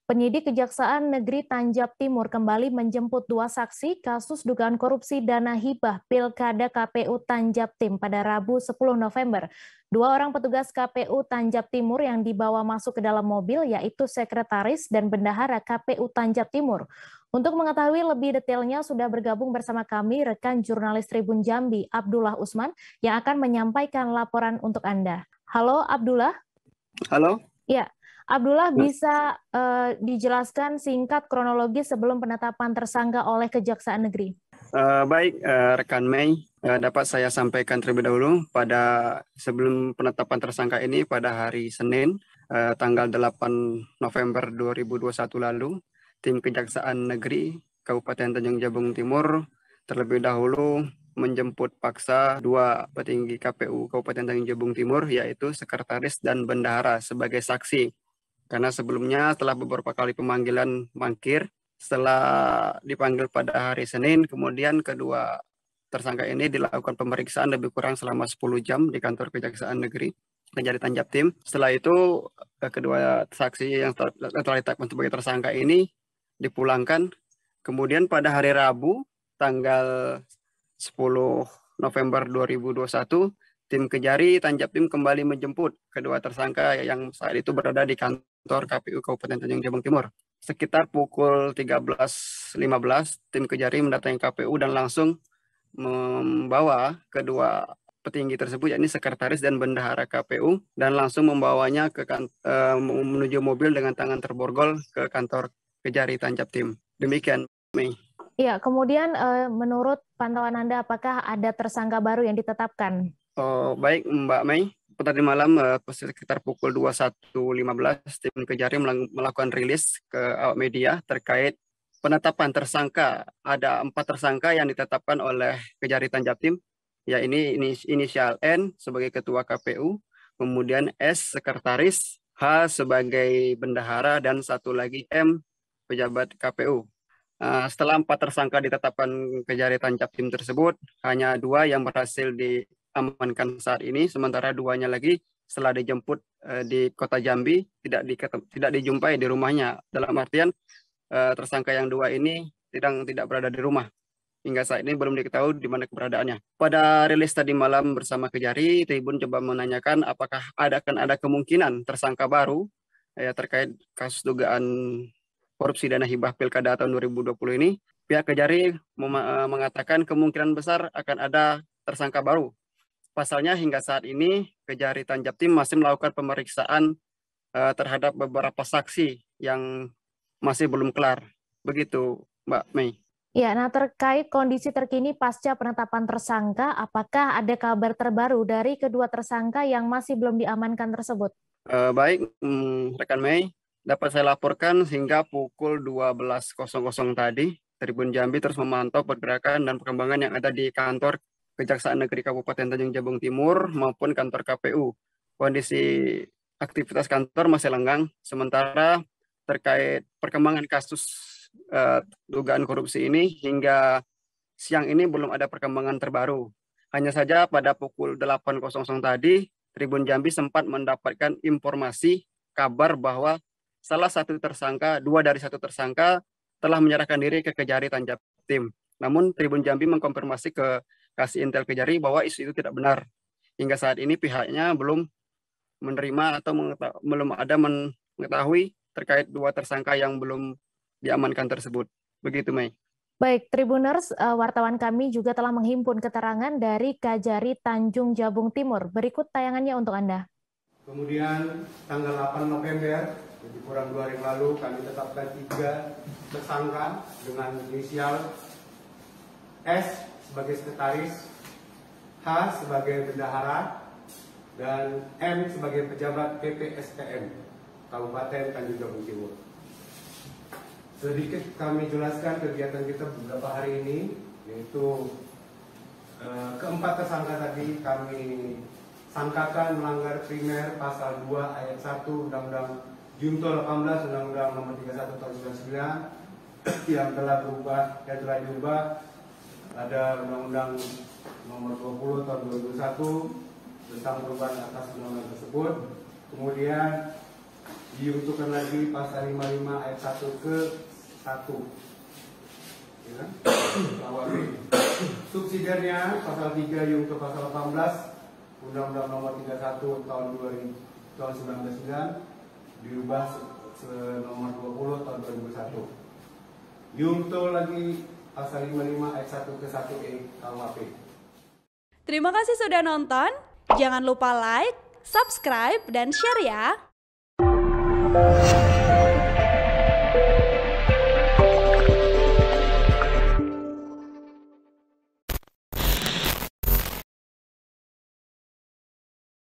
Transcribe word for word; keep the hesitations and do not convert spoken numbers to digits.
Penyidik Kejaksaan Negeri Tanjab Timur kembali menjemput dua saksi kasus dugaan korupsi dana hibah Pilkada K P U Tanjab Tim pada Rabu sepuluh November. Dua orang petugas K P U Tanjab Timur yang dibawa masuk ke dalam mobil yaitu sekretaris dan bendahara K P U Tanjab Timur. Untuk mengetahui lebih detailnya sudah bergabung bersama kami rekan jurnalis Tribun Jambi Abdullah Usman yang akan menyampaikan laporan untuk Anda. Halo Abdullah. Halo. Ya. Abdullah, bisa uh, dijelaskan singkat kronologi sebelum penetapan tersangka oleh Kejaksaan Negeri? Uh, baik, uh, rekan Mei, uh, dapat saya sampaikan terlebih dahulu pada sebelum penetapan tersangka ini pada hari Senin, uh, tanggal delapan November dua ribu dua puluh satu lalu, tim Kejaksaan Negeri Kabupaten Tanjung Jabung Timur terlebih dahulu menjemput paksa dua petinggi K P U Kabupaten Tanjung Jabung Timur, yaitu sekretaris dan bendahara sebagai saksi. Karena sebelumnya setelah beberapa kali pemanggilan mangkir, setelah dipanggil pada hari Senin, kemudian kedua tersangka ini dilakukan pemeriksaan lebih kurang selama sepuluh jam di kantor Kejaksaan Negeri Kejari Tanjab Tim. Setelah itu, kedua saksi yang telah ditetapkan sebagai tersangka ini dipulangkan. Kemudian pada hari Rabu, tanggal sepuluh November dua ribu dua puluh satu, tim Kejari Tanjab Tim kembali menjemput kedua tersangka yang saat itu berada di kantor K P U Kabupaten Tanjung Jabung Timur. Sekitar pukul tiga belas lima belas, tim Kejari mendatangi K P U dan langsung membawa kedua petinggi tersebut, yakni sekretaris dan bendahara K P U, dan langsung membawanya ke kan, uh, menuju mobil dengan tangan terborgol ke kantor Kejari Tanjab Tim. Demikian, Mei. Iya, kemudian uh, menurut pantauan Anda, apakah ada tersangka baru yang ditetapkan? Oh, baik, Mbak Mei. Tadi malam sekitar pukul dua puluh satu lima belas, tim Kejari melakukan rilis ke awak media terkait penetapan tersangka. Ada empat tersangka yang ditetapkan oleh Kejari Tanjab Tim, ya ini inisial N sebagai ketua K P U, kemudian S sekretaris, H sebagai bendahara, dan satu lagi M pejabat K P U. Uh, setelah empat tersangka ditetapkan Kejari Tanjab Tim tersebut, hanya dua yang berhasil di amankan saat ini, sementara duanya lagi setelah dijemput uh, di kota Jambi tidak di, tidak dijumpai di rumahnya. Dalam artian uh, tersangka yang dua ini tidak tidak berada di rumah. Hingga saat ini belum diketahui di mana keberadaannya. Pada rilis tadi malam bersama Kejari, Tribun coba menanyakan apakah ada akan ada kemungkinan tersangka baru ya, terkait kasus dugaan korupsi dana hibah Pilkada tahun dua ribu dua puluh ini. Pihak Kejari mengatakan kemungkinan besar akan ada tersangka baru. Pasalnya hingga saat ini Kejari Tanjab Tim masih melakukan pemeriksaan uh, terhadap beberapa saksi yang masih belum kelar. Begitu, Mbak Mei. Ya, nah terkait kondisi terkini pasca penetapan tersangka, apakah ada kabar terbaru dari kedua tersangka yang masih belum diamankan tersebut? Uh, baik, hmm, rekan Mei, dapat saya laporkan hingga pukul dua belas tadi, Tribun Jambi terus memantau pergerakan dan perkembangan yang ada di kantor Kejaksaan Negeri Kabupaten Tanjung Jabung Timur maupun kantor K P U. Kondisi aktivitas kantor masih lenggang, sementara terkait perkembangan kasus uh, dugaan korupsi ini hingga siang ini belum ada perkembangan terbaru. Hanya saja pada pukul delapan tadi, Tribun Jambi sempat mendapatkan informasi kabar bahwa salah satu tersangka, dua dari satu tersangka telah menyerahkan diri ke Kejari Tanjab Tim. Namun Tribun Jambi mengkonfirmasi ke kasih intel Kejari bahwa isu itu tidak benar. Hingga saat ini pihaknya belum menerima atau belum ada mengetahui terkait dua tersangka yang belum diamankan tersebut. Begitu, Mei. Baik, Tribuners, wartawan kami juga telah menghimpun keterangan dari Kejari Tanjung Jabung Timur. Berikut tayangannya untuk Anda. Kemudian tanggal delapan November, jadi kurang dua hari lalu, kami tetapkan tiga tersangka dengan inisial S sebagai sekretaris, H sebagai bendahara, dan M sebagai pejabat P P S T M Kabupaten Tanjung Jabung Timur. Sedikit kami jelaskan kegiatan kita beberapa hari ini, yaitu eh, keempat tersangka tadi kami sangkakan melanggar primer pasal dua ayat satu Undang-Undang Junto delapan belas Undang-Undang Nomor tiga puluh satu Tahun sembilan puluh sembilan yang telah berubah, yang telah diubah. Ada Undang-Undang Nomor dua puluh Tahun dua ribu satu tentang perubahan atas undang-undang tersebut. Kemudian diuntukkan lagi pasal lima puluh lima ayat satu ke satu. Ya. Subsidiarnya pasal tiga yungto pasal delapan belas Undang-Undang Nomor tiga puluh satu tahun dua ribu tahun seribu sembilan ratus sembilan puluh sembilan dirubah nomor dua puluh tahun dua ribu satu. Yungto lagi pasal lima puluh lima ayat satu ke satu E K U H P. Terima kasih sudah nonton. Jangan lupa like, subscribe, dan share ya.